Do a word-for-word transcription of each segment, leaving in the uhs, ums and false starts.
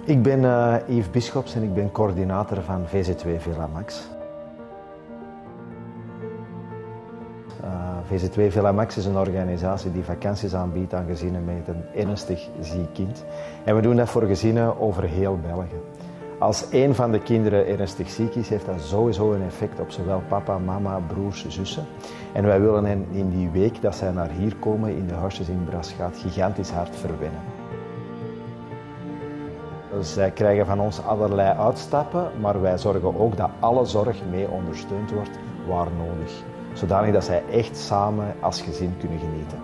Ik ben uh, Yves Bisschops en ik ben coördinator van V Z twee Villa Max. Uh, V Z twee Villa Max is een organisatie die vakanties aanbiedt aan gezinnen met een ernstig ziek kind. En we doen dat voor gezinnen over heel België. Als één van de kinderen ernstig ziek is, heeft dat sowieso een effect op zowel papa, mama, broers, zussen. En wij willen hen in die week dat zij naar hier komen, in de huisjes in Braschaat, gigantisch hard verwennen. Zij krijgen van ons allerlei uitstappen, maar wij zorgen ook dat alle zorg mee ondersteund wordt waar nodig. Zodanig dat zij echt samen als gezin kunnen genieten.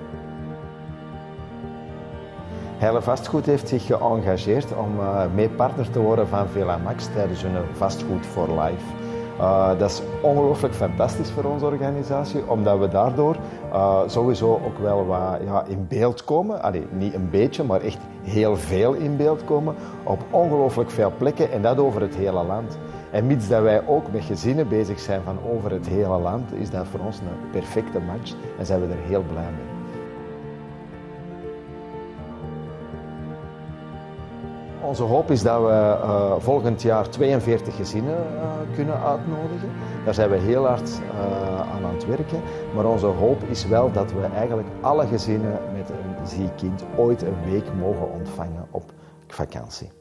Heile Vastgoed heeft zich geëngageerd om uh, mee partner te worden van Villa Max tijdens hun Vastgoed for Life. Uh, dat is ongelooflijk fantastisch voor onze organisatie, omdat we daardoor uh, sowieso ook wel wat ja, in beeld komen. Allee, niet een beetje, maar echt heel veel in beeld komen op ongelooflijk veel plekken en dat over het hele land. En mits dat wij ook met gezinnen bezig zijn van over het hele land, is dat voor ons een perfecte match en zijn we er heel blij mee. Onze hoop is dat we uh, volgend jaar tweeënveertig gezinnen uh, kunnen uitnodigen. Daar zijn we heel hard uh, aan aan het werken. Maar onze hoop is wel dat we eigenlijk alle gezinnen met een ziek kind ooit een week mogen ontvangen op vakantie.